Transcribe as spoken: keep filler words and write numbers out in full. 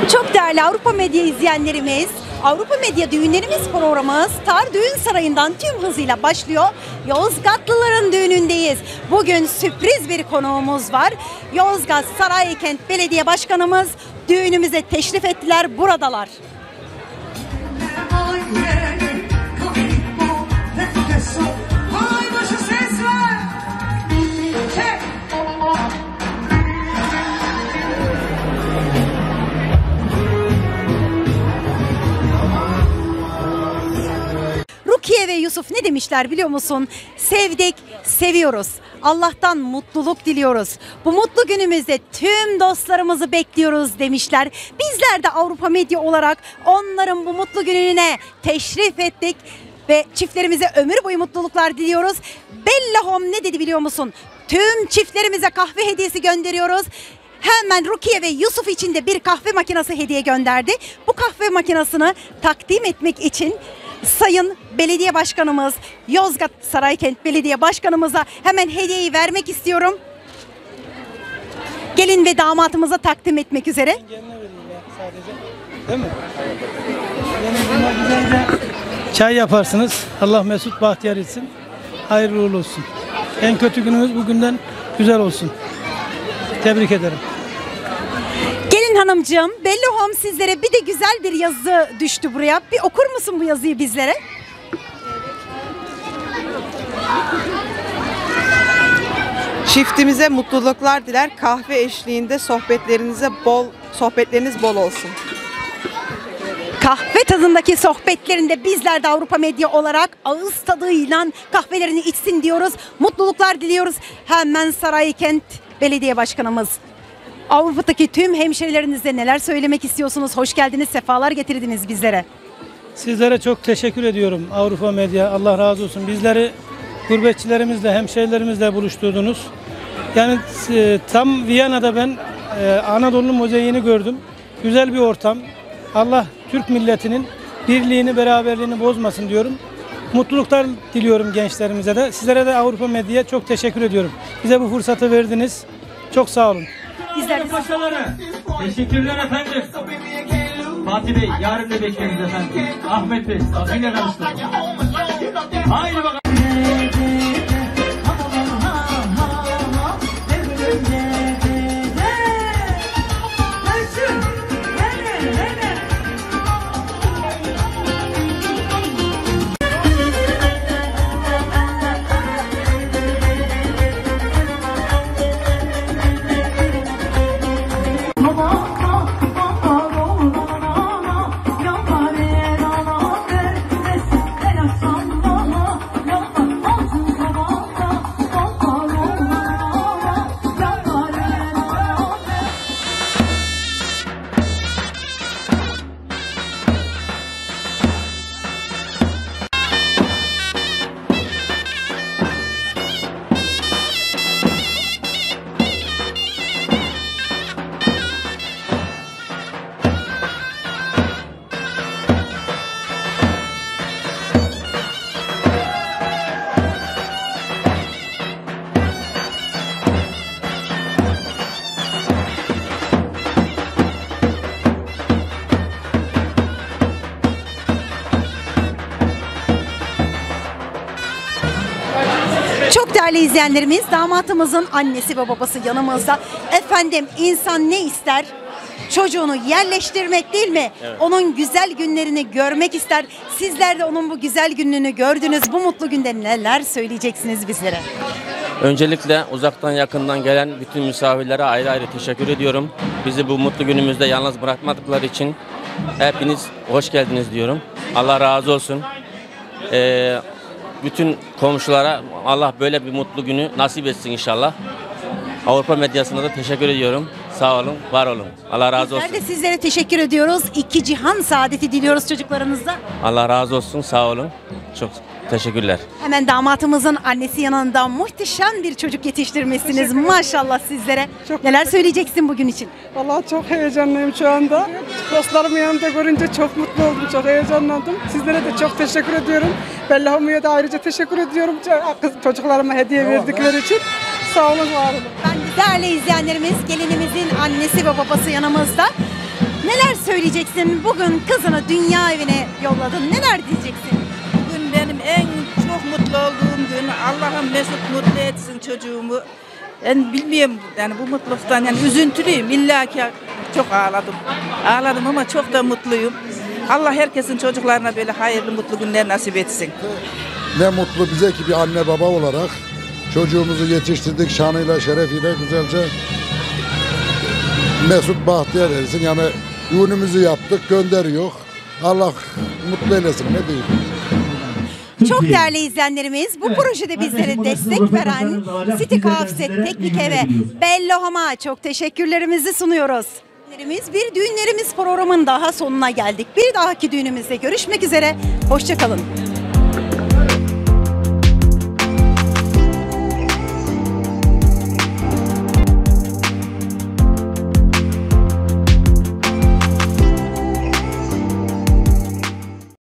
Çok değerli Avrupa Medya izleyenlerimiz, Avrupa Medya Düğünlerimiz programı Star Düğün Sarayı'ndan tüm hızıyla başlıyor. Yozgatlıların düğünündeyiz. Bugün sürpriz bir konuğumuz var. Yozgat Saraykent Belediye Başkanımız düğünümüze teşrif ettiler, buradalar. Rukiye ve Yusuf ne demişler biliyor musun? Sevdik, seviyoruz. Allah'tan mutluluk diliyoruz. Bu mutlu günümüzde tüm dostlarımızı bekliyoruz demişler. Bizler de Avrupa Medya olarak onların bu mutlu gününe teşrif ettik ve çiftlerimize ömür boyu mutluluklar diliyoruz. Bella Home ne dedi biliyor musun? Tüm çiftlerimize kahve hediyesi gönderiyoruz. Hemen Rukiye ve Yusuf için de bir kahve makinesi hediye gönderdi. Bu kahve makinesini takdim etmek için Sayın Belediye Başkanımız, Yozgat Saraykent Belediye Başkanımıza hemen hediyeyi vermek istiyorum. Gelin ve damatımıza takdim etmek üzere. Sadece. Değil mi? Yani bunlar güzelce çay yaparsınız. Allah mesut bahtiyar etsin. Hayırlı uğurlu olsun. En kötü günümüz bugünden güzel olsun. Tebrik ederim. Gelin hanımcığım, Bella Home sizlere bir de güzel bir yazı düştü buraya. Bir okur musun bu yazıyı bizlere? Çiftimize mutluluklar diler. Kahve eşliğinde sohbetlerinize bol sohbetleriniz bol olsun. Kahve tadındaki sohbetlerinde bizler de Avrupa Medya olarak ağız tadıyla kahvelerini içsin diyoruz. Mutluluklar diliyoruz. Hemen Saraykent Belediye Başkanımız, Avrupa'daki tüm hemşerilerinize neler söylemek istiyorsunuz? Hoş geldiniz, sefalar getirdiniz bizlere. Sizlere çok teşekkür ediyorum Avrupa Medya. Allah razı olsun. Bizleri gurbetçilerimizle, hemşerilerimizle buluşturdunuz. Yani e, tam Viyana'da ben e, Anadolu mozaiyini gördüm. Güzel bir ortam. Allah Türk milletinin birliğini, beraberliğini bozmasın diyorum. Mutluluklar diliyorum gençlerimize de. Sizlere de Avrupa Medya'ya çok teşekkür ediyorum. Bize bu fırsatı verdiniz. Çok sağ olun. Bizler de... Başkaları. Teşekkürler efendim. Fatih Bey, yarın da bekleriz efendim. Ahmet Bey, yine karıştırdım. Haydi bakalım. Çok değerli izleyenlerimiz, damatımızın annesi ve babası yanımızda. Efendim, insan ne ister? Çocuğunu yerleştirmek değil mi? Evet. Onun güzel günlerini görmek ister. Sizler de onun bu güzel gününü gördünüz. Bu mutlu günde neler söyleyeceksiniz bizlere? Öncelikle uzaktan yakından gelen bütün misafirlere ayrı ayrı teşekkür ediyorum. Bizi bu mutlu günümüzde yalnız bırakmadıkları için hepiniz hoş geldiniz diyorum. Allah razı olsun. Ee, bütün komşulara Allah böyle bir mutlu günü nasip etsin inşallah. Avrupa Medyası'na da teşekkür ediyorum. Sağ olun, var olun. Allah razı olsun. Bizler de sizlere teşekkür ediyoruz. İki cihan saadeti diliyoruz çocuklarınızda. Allah razı olsun, sağ olun. Çok teşekkürler. Hemen damatımızın annesi yanında muhteşem bir çocuk yetiştirmişsiniz. Maşallah sizlere. Çok neler söyleyeceksin bugün için? Vallahi çok heyecanlıyım şu anda. Dostlarımı yanımda görünce çok mutlu oldum, çok heyecanlandım. Sizlere de çok teşekkür ediyorum. Bella Home'ya da ayrıca teşekkür ediyorum. Çocuklarıma hediye verdikleri için. Sağ olun, var olun. Ben de değerli izleyenlerimiz, gelinimizin annesi ve babası yanımızda. Neler söyleyeceksin? Bugün kızını dünya evine yolladın. Neler diyeceksin? Bugün benim en çok mutlu olduğum gün. Allah'ım mesut mutlu etsin çocuğumu. Ben bilmiyorum yani bu mutluluktan yani üzüntülüyüm. İlla ki çok ağladım. Ağladım ama çok da mutluyum. Allah herkesin çocuklarına böyle hayırlı mutlu günler nasip etsin. Ne mutlu bize ki bir anne baba olarak çocuğumuzu yetiştirdik şanıyla şerefiyle güzelce mesut bahtiyar etsin. Yani ürünümüzü yaptık gönderiyor. Allah mutlu eylesin ne diyeyim. Çok değerli izleyenlerimiz, bu projede bizlere destek veren City Kafset Teknik Eve Belloham'a çok teşekkürlerimizi sunuyoruz. Bir düğünlerimiz programın daha sonuna geldik. Bir dahaki düğünümüzde görüşmek üzere. Hoşça kalın.